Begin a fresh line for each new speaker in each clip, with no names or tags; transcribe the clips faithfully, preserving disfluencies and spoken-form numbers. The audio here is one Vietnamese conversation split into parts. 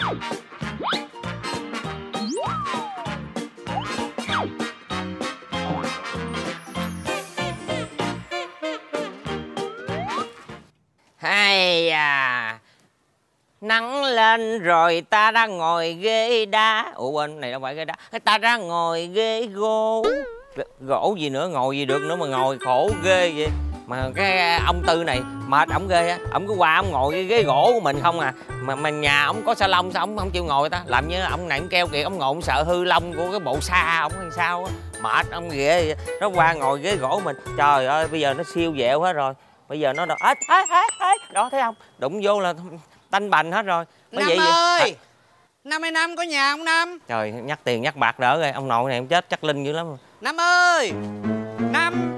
Hay à, nắng lên rồi ta đã ngồi ghế đá. Ủa quên, này đâu phải ghế đá. Ta đã ngồi ghế gỗ. Gỗ gì nữa, ngồi gì được nữa mà ngồi, khổ ghê vậy. Mà cái ông Tư này mệt ổng ghê á, ổng cứ qua ổng ngồi cái ghế gỗ của mình không à. Mà mà nhà ổng có salon sao ổng không chịu ngồi ta? Làm như ổng này ổng keo kiệt, ổng ngồi ổng sợ hư lông của cái bộ sa ổng hay sao á. Mệt ổng ghê, nó qua ngồi ghế gỗ của mình. Trời ơi, bây giờ nó siêu vẹo hết rồi. Bây giờ nó đó, ê, ê, ê, ê, đó thấy không? Đụng vô là tanh bành hết rồi.
Năm
vậy
ơi,
vậy?
Năm ơi Năm, có nhà không Năm?
Trời, nhắc tiền nhắc bạc đỡ rồi. Ông nội này em chết chắc linh dữ lắm.
Năm ơi, Năm.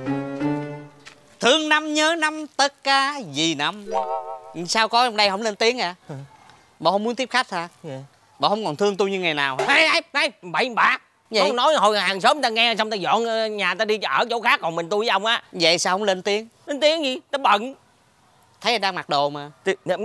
Thương Năm nhớ Năm tất cả vì Năm. Sao có trong đây không lên tiếng à? Bộ không muốn tiếp khách hả?
Yeah.
Bộ không còn thương tôi như ngày nào hả?
Này, này, này, bậy bạc. Vậy? Không nói hồi hàng xóm ta nghe xong ta dọn nhà ta đi ở chỗ khác, còn mình tôi với ông á.
Vậy sao không lên tiếng?
Lên tiếng gì? Ta bận.
Thấy anh đang mặc đồ mà.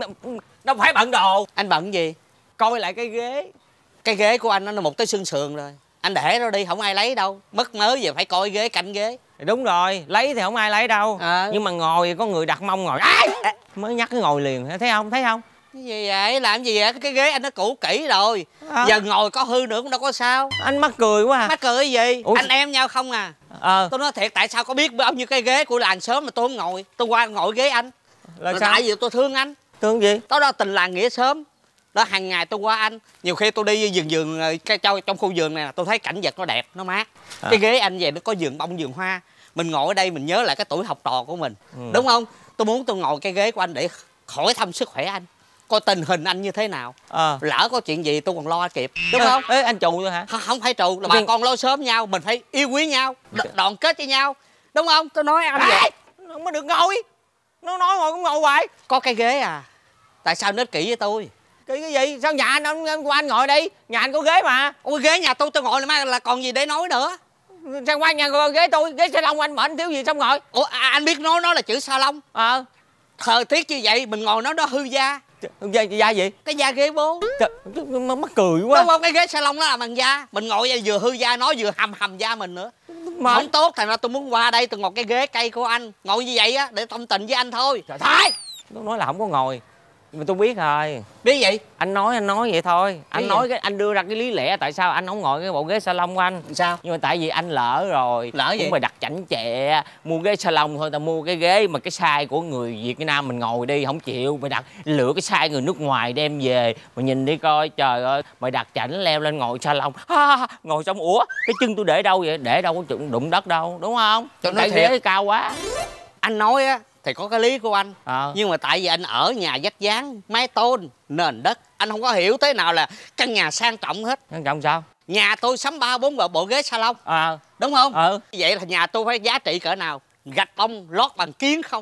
Đâu phải bận đồ.
Anh bận gì?
Coi lại cái ghế.
Cái ghế của anh nó một tới xương sườn rồi. Anh để nó đi, không ai lấy đâu. Mất mới giờ phải coi ghế, cạnh ghế.
Đúng rồi, lấy thì không ai lấy đâu. À. Nhưng mà ngồi có người đặt mông ngồi. À, mới nhắc cái ngồi liền, thấy không? Thấy không?
Cái gì vậy? Làm gì vậy? Cái ghế anh nó cũ kỹ rồi. À. Giờ ngồi có hư nữa cũng đâu có sao.
Anh mắc cười quá à.
Mắc cười cái gì? Ủa? Anh em nhau không à? Ờ. Tôi nói thiệt, tại sao có biết bao nhiêu cái ghế của làng xóm mà tôi không ngồi? Tôi qua ngồi ghế anh. Là sao? Tại vì tôi thương anh.
Thương gì?
Đó đó tình làng nghĩa xóm. Đó hàng ngày tôi qua anh. Nhiều khi tôi đi vườn vườn cái trong, trong khu vườn này tôi thấy cảnh vật nó đẹp, nó mát. À. Cái ghế anh về nó có vườn bông vườn hoa. Mình ngồi ở đây mình nhớ lại cái tuổi học trò của mình. Ừ. Đúng không? Tôi muốn tôi ngồi cái ghế của anh để hỏi thăm sức khỏe anh, coi tình hình anh như thế nào. À. Lỡ có chuyện gì tôi còn lo kịp. Đúng không?
Ê, anh trù tôi hả?
Không, không phải trù, là bà con lo sớm nhau. Mình phải yêu quý nhau, đoàn kết với nhau. Đúng không? Tôi nói anh vậy.
Không có được ngồi. Nó nói ngồi cũng ngồi hoài.
Có cái ghế à? Tại sao nói kỹ với tôi?
Kỹ cái gì? Sao nhà anh, anh, anh qua anh ngồi đi. Nhà anh có ghế mà.
Ôi ghế nhà tôi tôi ngồi là, là còn gì để nói nữa.
Sao qua nhà ngồi ghế tôi? Ghế salon anh mệt thiếu gì xong ngồi.
Ủa à, anh biết nói nó là chữ salon. Ờ. Thời tiết như vậy mình ngồi nó đó hư da.
Da, da gì?
Cái da ghế bố.
Trời, mắc cười quá.
Đúng không? Cái ghế salon nó là bằng da. Mình ngồi vậy vừa hư da nó vừa hầm hầm da mình nữa. Mà không tốt, thành ra tôi muốn qua đây tôi ngồi cái ghế cây của anh. Ngồi như vậy á để tâm tình với anh thôi.
Trời thôi. Nó nói là không có ngồi. Nhưng mà tôi biết rồi.
Biết gì? Anh
nói anh nói vậy thôi. Anh biết nói gì? Cái anh đưa ra cái lý lẽ tại sao anh không ngồi cái bộ ghế salon của anh.
Sao?
Nhưng mà tại vì anh lỡ rồi. Lỡ gì? Cũng phải đặt chảnh chẹ. Mua ghế salon thôi, ta mua cái ghế mà cái size của người Việt Nam mình ngồi đi không chịu. Mày đặt lựa cái size người nước ngoài đem về. Mà nhìn đi coi, trời ơi, mày đặt chảnh leo lên ngồi salon. À, ngồi xong ủa cái chân tôi để đâu vậy? Để đâu có đụng đất đâu, đúng không? Tôi nói thiệt, ghế cao quá.
Anh nói á thì có cái lý của anh. À. Nhưng mà tại vì anh ở nhà vách dáng, mái tôn, nền đất, anh không có hiểu thế nào là căn nhà sang trọng hết.
Sang trọng sao?
Nhà tôi sắm ba bốn bộ ghế salon. À. Đúng không? Ừ. Vậy là nhà tôi phải giá trị cỡ nào? Gạch bông lót bằng kiến không?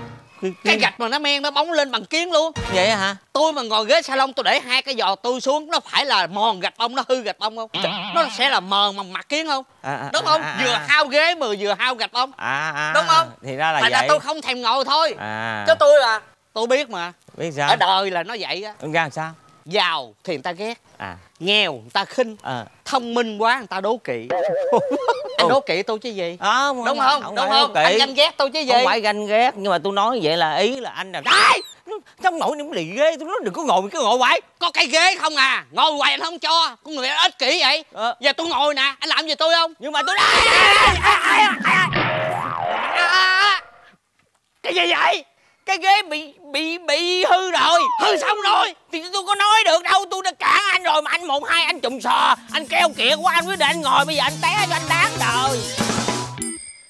Cái gạch mà nó men nó bóng lên bằng kiến luôn. Vậy hả? Tôi mà ngồi ghế salon tôi để hai cái giò tôi xuống, nó phải là mòn gạch bông, nó hư gạch bông không? Nó sẽ là mờn bằng mặt kiến không? À, à, đúng không? À, à, vừa hao ghế mà vừa hao gạch bông. À, à, đúng không? Thì ra là vậy. Là tôi không thèm ngồi thôi. À. Chứ tôi là tôi biết mà. Biết sao? Ở đời là nó vậy á. Ra làm sao? Giàu thì người ta ghét. À. Nghèo người ta khinh. À. Thông minh quá người ta đố kỵ. Anh đố kỵ tôi chứ gì? À, đúng không? Không, không? Đúng không? Anh ganh ghét tôi chứ gì? Không phải ganh ghét, nhưng mà tôi nói vậy là ý là anh là đấy. Trong ngồi điểm lì ghê, tôi nói đừng có ngồi, cứ ngồi hoài. Có cái ghế không à? Ngồi hoài anh không cho. Con người ích kỷ vậy. À. Giờ tôi ngồi nè, anh làm gì tôi không? Nhưng mà tôi cái gì vậy? Cái ghế bị bị bị hư rồi. Hư xong rồi thì tôi có nói được đâu. Tôi đã cản anh rồi mà anh một hai anh trùng sò, anh keo kiệt quá, anh quyết định anh ngồi, bây giờ anh té cho anh đáng đời.